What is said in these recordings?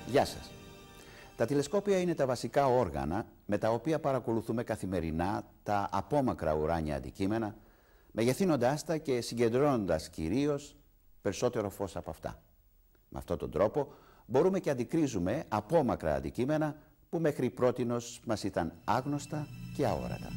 Γεια σας. Τα τηλεσκόπια είναι τα βασικά όργανα με τα οποία παρακολουθούμε καθημερινά τα απόμακρα ουράνια αντικείμενα, μεγεθύνοντάς τα και συγκεντρώνοντας κυρίως περισσότερο φως από αυτά. Με αυτόν τον τρόπο μπορούμε και αντικρίζουμε απόμακρα αντικείμενα που μέχρι πρότινος μας ήταν άγνωστα και αόρατα.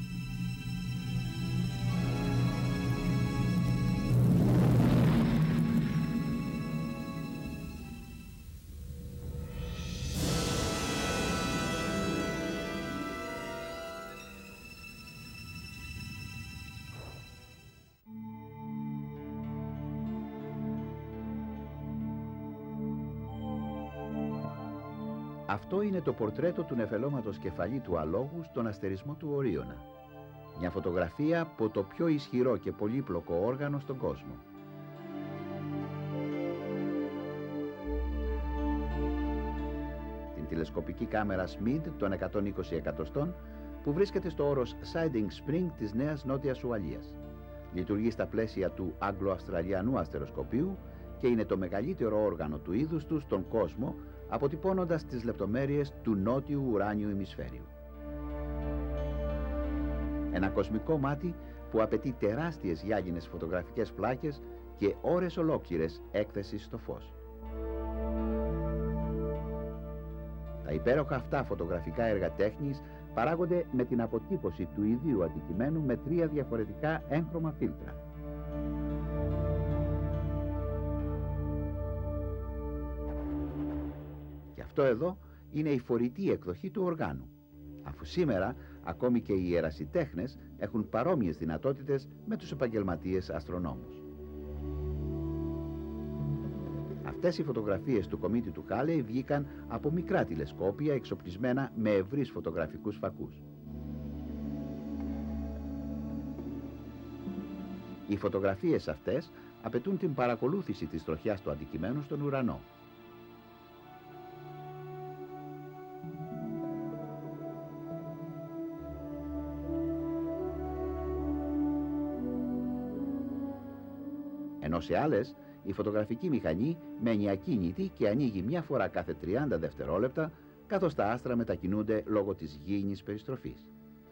Αυτό είναι το πορτρέτο του νεφελώματος κεφαλή του αλόγου στον αστερισμό του Ορίωνα. Μια φωτογραφία από το πιο ισχυρό και πολύπλοκο όργανο στον κόσμο. Την τηλεσκοπική κάμερα SMID των 120 εκατοστών που βρίσκεται στο όρος Siding Spring της Νέας Νότιας Ουαλίας. Λειτουργεί στα πλαίσια του Άγγλο-Αυστραλιανού αστεροσκοπίου και είναι το μεγαλύτερο όργανο του είδους του στον κόσμο, αποτυπώνοντας τις λεπτομέρειες του νότιου ουράνιου ημισφαίριου. Ένα κοσμικό μάτι που απαιτεί τεράστιες γυάλινες φωτογραφικές πλάκες και ώρες ολόκληρες έκθεσης στο φως. Τα υπέροχα αυτά φωτογραφικά έργα τέχνης παράγονται με την αποτύπωση του ιδίου αντικειμένου με 3 διαφορετικά έγχρωμα φίλτρα. Και αυτό εδώ είναι η φορητή εκδοχή του οργάνου, αφού σήμερα ακόμη και οι ερασιτέχνες έχουν παρόμοιες δυνατότητες με τους επαγγελματίες αστρονόμους. Αυτές οι φωτογραφίες του κομίτη του Χάλεϊ βγήκαν από μικρά τηλεσκόπια εξοπλισμένα με ευρύς φωτογραφικούς φακούς. Οι φωτογραφίες αυτές απαιτούν την παρακολούθηση της τροχιάς του αντικειμένου στον ουρανό. Ενώ σε άλλες, η φωτογραφική μηχανή μένει ακίνητη και ανοίγει μια φορά κάθε 30 δευτερόλεπτα, καθώς τα άστρα μετακινούνται λόγω της γήινης περιστροφής.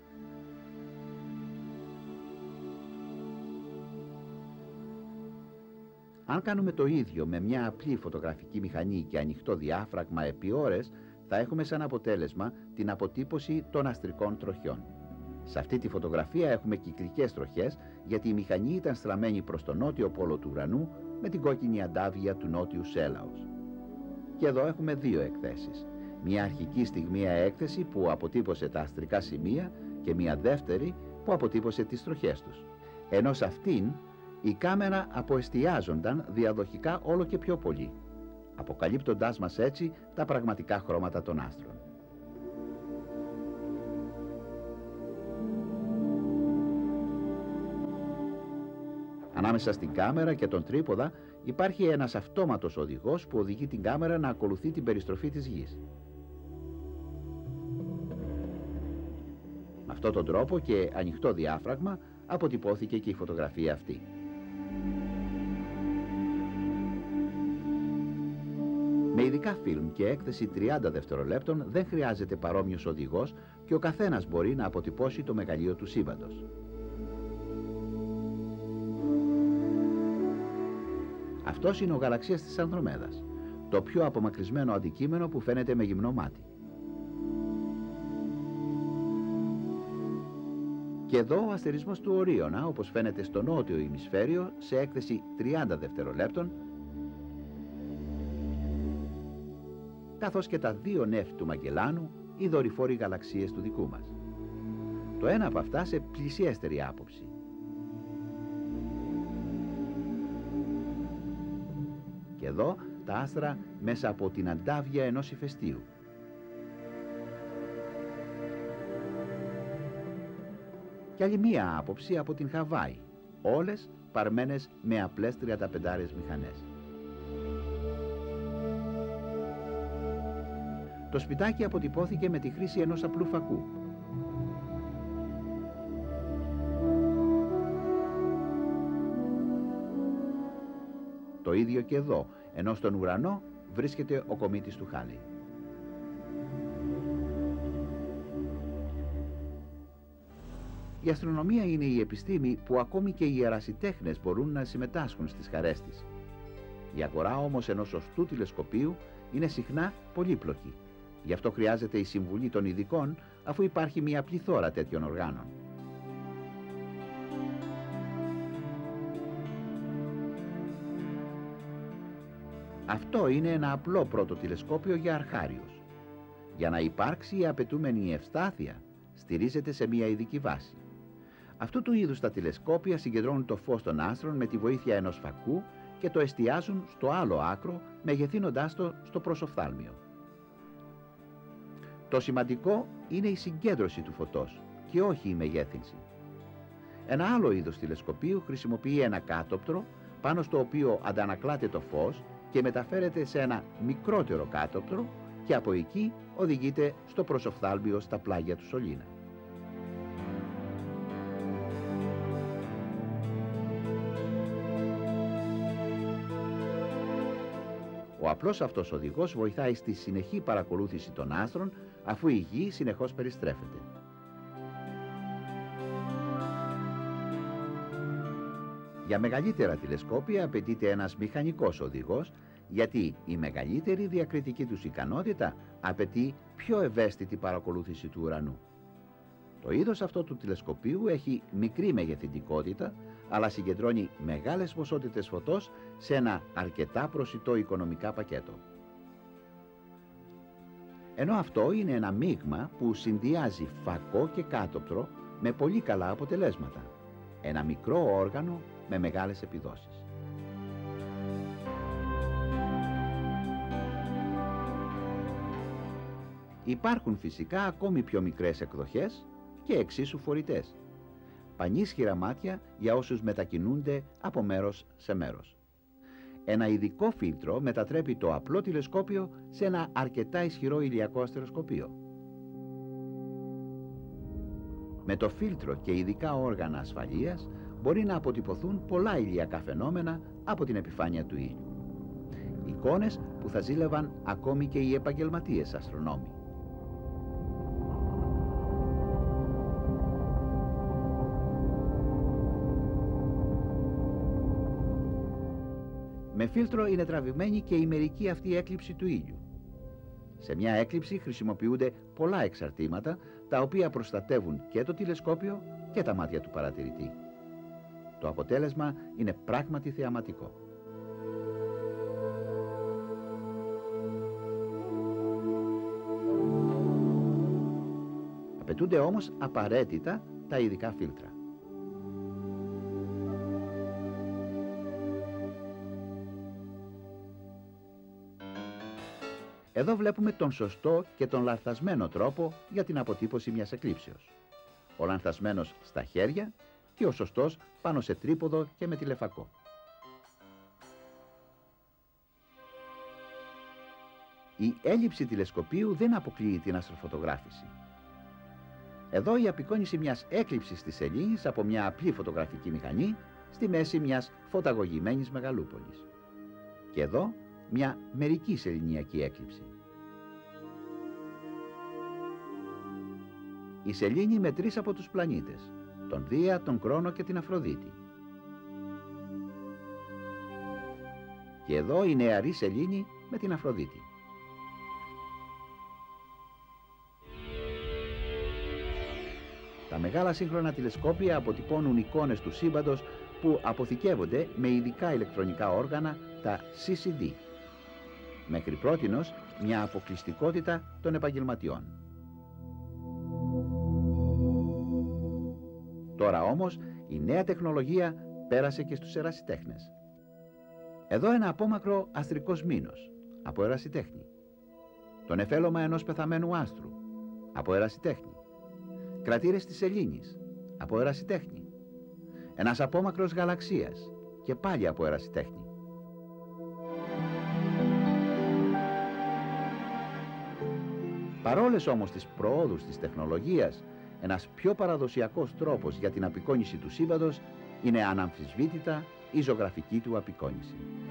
Αν κάνουμε το ίδιο με μια απλή φωτογραφική μηχανή και ανοιχτό διάφραγμα επί ώρες, θα έχουμε σαν αποτέλεσμα την αποτύπωση των αστρικών τροχιών. Σε αυτή τη φωτογραφία έχουμε κυκλικές τροχές, γιατί η μηχανή ήταν στραμμένη προς τον νότιο πόλο του ουρανού με την κόκκινη αντάβια του νότιου σέλαος. Και εδώ έχουμε 2 εκθέσεις. Μια αρχική στιγμία έκθεση που αποτύπωσε τα αστρικά σημεία και μια δεύτερη που αποτύπωσε τις τροχές τους. Ενώ σε αυτήν η κάμερα αποεστιάζονταν διαδοχικά όλο και πιο πολύ, αποκαλύπτοντάς μας έτσι τα πραγματικά χρώματα των άστρων. Ανάμεσα στην κάμερα και τον τρίποδα υπάρχει ένας αυτόματος οδηγός που οδηγεί την κάμερα να ακολουθεί την περιστροφή της γης. Με αυτόν τον τρόπο και ανοιχτό διάφραγμα αποτυπώθηκε και η φωτογραφία αυτή. Με ειδικά φιλμ και έκθεση 30 δευτερολέπτων δεν χρειάζεται παρόμοιος οδηγός και ο καθένας μπορεί να αποτυπώσει το μεγαλείο του σύμπαντος. Αυτός είναι ο γαλαξίας της Ανδρομέδας, το πιο απομακρυσμένο αντικείμενο που φαίνεται με γυμνό μάτι. Και εδώ ο αστερισμός του Ορίωνα, όπως φαίνεται στο νότιο ημισφαίριο, σε έκθεση 30 δευτερολέπτων, καθώς και τα 2 νέφη του Μαγκελάνου, οι δορυφόροι γαλαξίες του δικού μας. Το ένα από αυτά σε πλησιέστερη άποψη. Και εδώ τα άστρα μέσα από την αντάβια ενός ηφαιστείου. Και άλλη μία άποψη από την Χαβάη, όλες παρμένες με απλές 35 μηχανές. Το σπιτάκι αποτυπώθηκε με τη χρήση ενός απλού φακού. Το ίδιο και εδώ, ενώ στον ουρανό βρίσκεται ο κομήτης του Χάλεϊ. Η αστρονομία είναι η επιστήμη που ακόμη και οι ερασιτέχνες μπορούν να συμμετάσχουν στις χαρές της. Η αγορά όμως ενός σωστού τηλεσκοπίου είναι συχνά πολύπλοκη. Γι' αυτό χρειάζεται η συμβουλή των ειδικών, αφού υπάρχει μια πληθώρα τέτοιων οργάνων. Αυτό είναι ένα απλό πρώτο τηλεσκόπιο για αρχάριους. Για να υπάρξει η απαιτούμενη ευστάθεια, στηρίζεται σε μια ειδική βάση. Αυτού του είδους τα τηλεσκόπια συγκεντρώνουν το φως των άστρων με τη βοήθεια ενός φακού και το εστιάζουν στο άλλο άκρο, μεγεθύνοντάς το στο προσοφθάλμιο. Το σημαντικό είναι η συγκέντρωση του φωτός και όχι η μεγέθυνση. Ένα άλλο είδος τηλεσκοπίου χρησιμοποιεί ένα κάτωπτρο πάνω στο οποίο αντανακλάται το φως και μεταφέρεται σε ένα μικρότερο κάτωπτρο και από εκεί οδηγείται στο προσοφθάλμιο στα πλάγια του σωλήνα. Ο απλός αυτός οδηγός βοηθάει στη συνεχή παρακολούθηση των άστρων, αφού η Γη συνεχώς περιστρέφεται. Για μεγαλύτερα τηλεσκόπια απαιτείται ένας μηχανικός οδηγός, γιατί η μεγαλύτερη διακριτική τους ικανότητα απαιτεί πιο ευαίσθητη παρακολούθηση του ουρανού. Το είδος αυτό του τηλεσκοπίου έχει μικρή μεγεθυντικότητα, αλλά συγκεντρώνει μεγάλες ποσότητες φωτός σε ένα αρκετά προσιτό οικονομικά πακέτο. Ενώ αυτό είναι ένα μείγμα που συνδυάζει φακό και κάτωπτρο με πολύ καλά αποτελέσματα. Ένα μικρό όργανο με μεγάλες επιδόσεις. Υπάρχουν φυσικά ακόμη πιο μικρές εκδοχές και εξίσου φορητές. Πανίσχυρα μάτια για όσους μετακινούνται από μέρος σε μέρος. Ένα ειδικό φίλτρο μετατρέπει το απλό τηλεσκόπιο σε ένα αρκετά ισχυρό ηλιακό αστεροσκοπείο. Με το φίλτρο και ειδικά όργανα ασφαλείας μπορεί να αποτυπωθούν πολλά ηλιακά φαινόμενα από την επιφάνεια του ήλιου. Εικόνες που θα ζήλευαν ακόμη και οι επαγγελματίες αστρονόμοι. Με φίλτρο είναι τραβηγμένη και η μερική αυτή έκλειψη του ήλιου. Σε μια έκλειψη χρησιμοποιούνται πολλά εξαρτήματα, τα οποία προστατεύουν και το τηλεσκόπιο και τα μάτια του παρατηρητή. Το αποτέλεσμα είναι πράγματι θεαματικό. Απαιτούνται όμως απαραίτητα τα ειδικά φίλτρα. Εδώ βλέπουμε τον σωστό και τον λανθασμένο τρόπο για την αποτύπωση μιας εκλήψεως. Ο λανθασμένος στα χέρια και ο σωστός πάνω σε τρίποδο και με τηλεφακό. Η έλλειψη τηλεσκοπίου δεν αποκλείει την αστροφωτογράφηση. Εδώ η απεικόνιση μιας έκλειψης της σελήνης από μια απλή φωτογραφική μηχανή στη μέση μιας φωταγωγημένης μεγαλούπολης. Και εδώ μια μερική σεληνιακή έκλειψη. Η σελήνη με τρεις από τους πλανήτες, τον Δία, τον Κρόνο και την Αφροδίτη. Και εδώ η νεαρή σελήνη με την Αφροδίτη. Τα μεγάλα σύγχρονα τηλεσκόπια αποτυπώνουν εικόνες του σύμπαντος που αποθηκεύονται με ειδικά ηλεκτρονικά όργανα, τα CCD. Μέχρι πρότινος μια αποκλειστικότητα των επαγγελματιών. Τώρα όμως η νέα τεχνολογία πέρασε και στους ερασιτέχνες. Εδώ ένα απόμακρο αστρικός μήνος, από ερασιτέχνη. Το νεφέλωμα ενός πεθαμένου άστρου, από ερασιτέχνη. Κρατήρες της σελήνης, από ερασιτέχνη. Ένας απόμακρος γαλαξίας, και πάλι από ερασιτέχνη. Παρόλες όμως τις προόδους της τεχνολογίας, ένας πιο παραδοσιακός τρόπος για την απεικόνιση του σύμπαντος είναι αναμφισβήτητα η ζωγραφική του απεικόνιση.